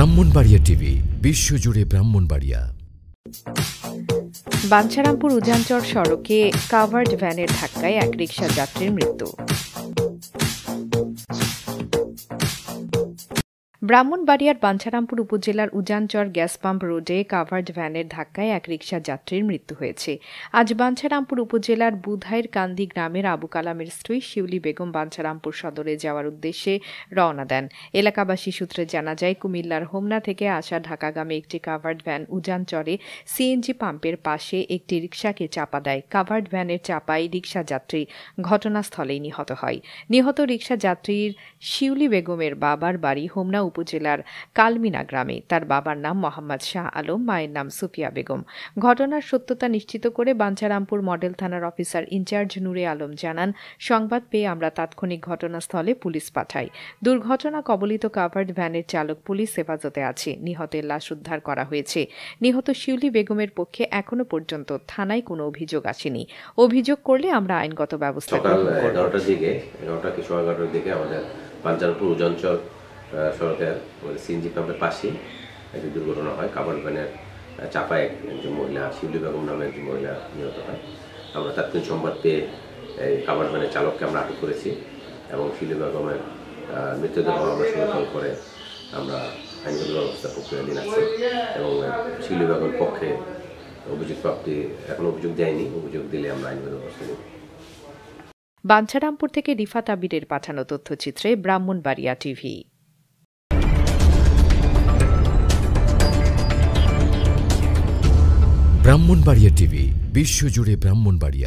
Brahmanbaria TV বিশ্বজুড়ে ব্রাহ্মণবাড়িয়া। বাঞ্ছারামপুর উজানচর সড়কে covered ভ্যানের ধাক্কায় এক রিকশা যাত্রীর মৃত্যু। ব্রাহ্মণবাড়িয়ার বাঞ্ছারামপুর উপজেলার উজানচর গ্যাস পাম্প রোডে কাভার্ড ভ্যানের ধাক্কায় এক রিকশা যাত্রীর মৃত্যু হয়েছে। আজ বাঞ্ছারামপুর উপজেলার বুধাইর কান্দি গ্রামের আবু কালামের স্ত্রী শিউলি বেগম বাঞ্ছারামপুর সদরে যাওয়ার উদ্দেশ্যে রওনা দেন। এলাকাবাসী সূত্রে জানা যায়, কুমিল্লার হোমনা থেকে আসা ঢাকাগামী একটি কাভার্ড ভ্যান উজানচরে সিএনজি পাম্পের পাশে একটি রিকশাকে চাপা দেয়। কাভার্ড ভ্যানের চাপায় রিকশা যাত্রী ঘটনাস্থলেই নিহত হয়। নিহত রিকশা যাত্রীর শিউলি বেগমের বাবার বাড়ি হোমনা উপজেলার কালমিনা গ্রামে। তার বাবার নাম মোহাম্মদ শাহ আলম, মায়ের নাম সুফিয়া বেগম। ঘটনার সত্যতা নিশ্চিত করে বাঞ্ছারামপুর মডেল থানার অফিসার ইনচার্জ নূরে আলম জানান, সংবাদ পেয়ে আমরা তাৎক্ষণিক ঘটনাস্থলে পুলিশ পাঠাই। দুর্ঘটনা কবলিত কাভার্ড ভ্যানের চালক পুলিশ হেফাজতে আছে। নিহতের লাশ উদ্ধার করা হয়েছে। নিহত শিউলি বেগমের পক্ষে এখনো পর্যন্ত থানায় কোনো অভিযোগ আসেনি। অভিযোগ করলে আমরা আইনগত ব্যবস্থা গ্রহণ করব। 11টার দিকে আমাদের বাঞ্ছারামপুর উজানচর সড়কের সিএনজি পাম্পের পাশে একটি দুর্ঘটনা হয়। কাভার্ড ভ্যানের চাপায় একজন মহিলা, শিউলি বেগম নামে একজন মহিলা নিহত হয়। আমরা তাৎক্ষণিক সংবাদ পেয়ে এই কাভার্ড ভ্যানের চালককে আমরা আটক করেছি এবং শিউলি বেগমের মৃতদেহ আমরা সংরক্ষণ করে আমরা আইনগত ব্যবস্থা প্রক্রিয়াধীন আছে এবং শিউলি বেগমের পক্ষে অভিযোগ প্রাপ্তি এখন অভিযোগ দেয়নি। অভিযোগ দিলে আমরা আইনগত ব্যবস্থা নেব। বাঞ্ছারামপুর থেকে রিফাত আবিরের পাঠানো তথ্যচিত্রে ব্রাহ্মণবাড়িয়া টিভি। ব্রাহ্মণবাড়িয়া টিভি বিশ্বজুড়ে ব্রাহ্মণবাড়িয়া।